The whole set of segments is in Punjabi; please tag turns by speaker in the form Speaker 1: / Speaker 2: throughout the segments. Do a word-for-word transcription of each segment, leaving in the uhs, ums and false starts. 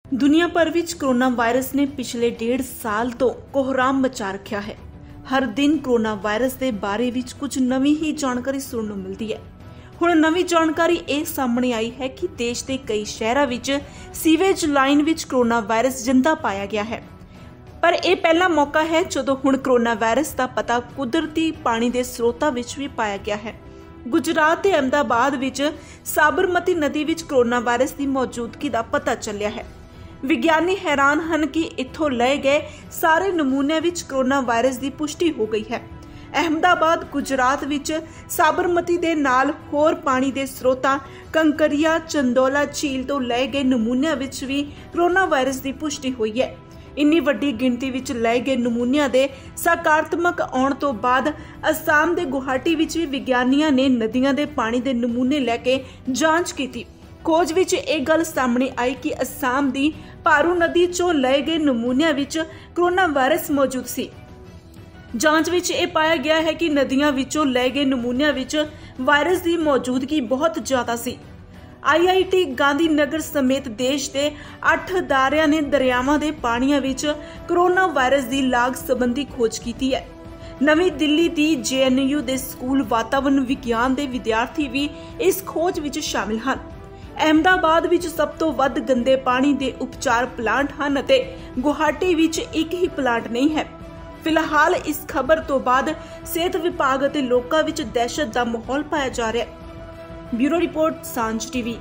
Speaker 1: ਦੁਨੀਆ ਭਰ ਵਿੱਚ ਕੋਰੋਨਾ ਵਾਇਰਸ ਨੇ ਪਿਛਲੇ ਡੇਢ ਸਾਲ ਤੋਂ ਕੋਹਰਾਮ ਮਚਾ ਰੱਖਿਆ ਹੈ। ਹਰ ਦਿਨ ਕੋਰੋਨਾ ਵਾਇਰਸ ਦੇ ਬਾਰੇ ਵਿੱਚ ਕੁਝ ਨਵੀਂ ਹੀ ਜਾਣਕਾਰੀ ਸੁਣਨ ਨੂੰ ਮਿਲਦੀ ਹੈ। ਹੁਣ ਨਵੀਂ ਜਾਣਕਾਰੀ ਇਹ ਸਾਹਮਣੇ ਆਈ ਹੈ ਕਿ ਦੇਸ਼ ਦੇ ਕਈ ਸ਼ਹਿਰਾਂ ਵਿੱਚ ਸੀਵੇਜ ਲਾਈਨ ਵਿੱਚ ਕੋਰੋਨਾ ਵਾਇਰਸ ਜਿੰਦਾ ਪਾਇਆ ਗਿਆ ਹੈ। ਪਰ ਇਹ ਪਹਿਲਾ ਮੌਕਾ ਹੈ ਜਦੋਂ ਹੁਣ ਕੋਰੋਨਾ ਵਾਇਰਸ ਦਾ ਪਤਾ ਕੁਦਰਤੀ ਪਾਣੀ ਦੇ ਸਰੋਤਾਂ ਵਿੱਚ ਵੀ ਪਾਇਆ ਗਿਆ ਹੈ। ਗੁਜਰਾਤ ਤੇ ਅਹਿਮਦਾਬਾਦ ਵਿੱਚ ਸਾਬਰਮਤੀ ਨਦੀ ਵਿੱਚ ਕੋਰੋਨਾ ਵਾਇਰਸ ਦੀ ਮੌਜੂਦਗੀ ਦਾ ਪਤਾ ਚੱਲਿਆ ਹੈ। ਵਿਗਿਆਨੀ ਹੈਰਾਨ ਹਨ ਕਿ ਇੱਥੋਂ ਲਏ ਗਏ ਸਾਰੇ ਨਮੂਨਿਆਂ ਵਿੱਚ ਕੋਰੋਨਾ ਵਾਇਰਸ ਦੀ ਪੁਸ਼ਟੀ ਹੋ ਗਈ ਹੈ। ਅਹਿਮਦਾਬਾਦ, ਗੁਜਰਾਤ ਵਿੱਚ ਸਾਬਰਮਤੀ ਦੇ ਨਾਲ ਹੋਰ ਪਾਣੀ ਦੇ ਸਰੋਤਾਂ ਕੰਕਰੀਆ, ਚੰਦੋਲਾ ਝੀਲ ਤੋਂ ਲਏ ਗਏ ਨਮੂਨਿਆਂ ਵਿੱਚ ਵੀ ਕੋਰੋਨਾ ਵਾਇਰਸ ਦੀ ਪੁਸ਼ਟੀ ਹੋਈ ਹੈ। ਇੰਨੀ ਵੱਡੀ ਗਿਣਤੀ ਵਿੱਚ ਲਏ ਗਏ ਨਮੂਨਿਆਂ ਦੇ ਸਕਾਰਾਤਮਕ ਆਉਣ ਤੋਂ ਬਾਅਦ ਅਸਾਮ ਦੇ ਗੁਹਾਟੀ ਵਿੱਚ ਵੀ ਵਿਗਿਆਨੀਆਂ ਨੇ ਨਦੀਆਂ ਦੇ ਪਾਣੀ ਦੇ ਨਮੂਨੇ ਲੈ ਕੇ ਜਾਂਚ ਕੀਤੀ। ਖੋਜ ਵਿੱਚ ਇਹ ਗੱਲ ਸਾਹਮਣੇ ਆਈ ਕਿ ਅਸਾਮ ਦੀ ਪਾਰੂ ਨਦੀ ਚੋਂ ਲਏ ਗਏ ਨਮੂਨਿਆਂ ਵਿੱਚ ਕੋਰੋਨਾ ਵਾਇਰਸ ਮੌਜੂਦ ਸੀ। ਜਾਂਚ ਵਿੱਚ ਇਹ ਪਾਇਆ ਗਿਆ ਹੈ ਕਿ ਨਦੀਆਂ ਵਿੱਚੋਂ ਲਏ ਗਏ ਨਮੂਨਿਆਂ ਵਿੱਚ ਵਾਇਰਸ ਦੀ ਮੌਜੂਦਗੀ ਬਹੁਤ ਜ਼ਿਆਦਾ ਸੀ। ਆਈ ਆਈ ਟੀ ਗਾਂਧੀਨਗਰ ਸਮੇਤ ਦੇਸ਼ ਦੇ ਅੱਠ ਅਦਾਰਿਆਂ ਨੇ ਦਰਿਆਵਾਂ ਦੇ ਪਾਣੀਆਂ ਵਿੱਚ ਕੋਰੋਨਾ ਵਾਇਰਸ ਦੀ ਲਾਗ ਸੰਬੰਧੀ ਖੋਜ ਕੀਤੀ ਹੈ। ਨਵੀਂ ਦਿੱਲੀ ਦੀ ਜੇ ਐਨ ਯੂ ਦੇ ਸਕੂਲ ਵਾਤਾਵਰਣ ਵਿਗਿਆਨ ਦੇ ਵਿਦਿਆਰਥੀ ਵੀ ਇਸ ਖੋਜ ਵਿੱਚ ਸ਼ਾਮਿਲ ਹਨ। ਅਹਿਮਦਾਬਾਦ ਵਿੱਚ ਸਭ ਤੋਂ ਵੱਧ ਗੰਦੇ ਪਾਣੀ ਦੇ ਉਪਚਾਰ ਪਲਾਂਟ ਹਨ ਅਤੇ ਗੁਹਾਟੀ ਵਿੱਚ ਇੱਕ ਹੀ ਪਲਾਂਟ ਨਹੀਂ ਹੈ। ਫਿਲਹਾਲ ਇਸ ਖਬਰ ਤੋਂ ਬਾਅਦ ਸਿਹਤ ਵਿਭਾਗ ਅਤੇ ਲੋਕਾਂ ਵਿੱਚ ਦਹਿਸ਼ਤ ਦਾ ਮਾਹੌਲ ਪਾਇਆ जा रहा है। Bureau report, Sanjh TV.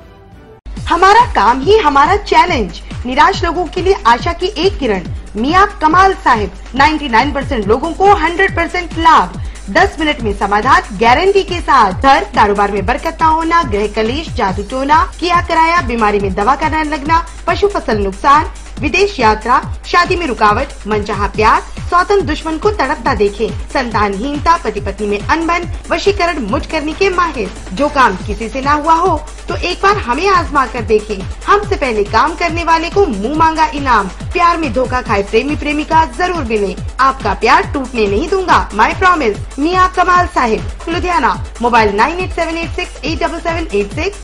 Speaker 2: हमारा काम ही हमारा चैलेंज। निराश लोगों के लिए आशा की एक किरण। मियां कमाल साहिब, निन्यानवे परसेंट लोगों को सौ परसेंट लाभ, दस मिनट में समाधान गारंटी के साथ। घर कारोबार में बरकत न होना, गृह कलेश, जादू टोना, किया कराया, बीमारी में दवा करना लगना, पशु फसल नुकसान, विदेश यात्रा, शादी में रुकावट, मनचाहा प्यार, सौतन दुश्मन को तड़पता देखे, संतानहीनता, पति पत्नी में अनबन, वशीकरण मुझ करने के माहिर। जो काम किसी से ना हुआ हो तो एक बार हमें आजमा कर देखे। हमसे पहले काम करने वाले को मुंह मांगा इनाम। प्यार में धोखा खाए प्रेमी प्रेमिका जरूर मिले। आपका प्यार टूटने नहीं दूंगा, माई promise. Mian Kamal Sahib, Ludhiana. Mobile nine eight seven eight six eight seven seven eight six.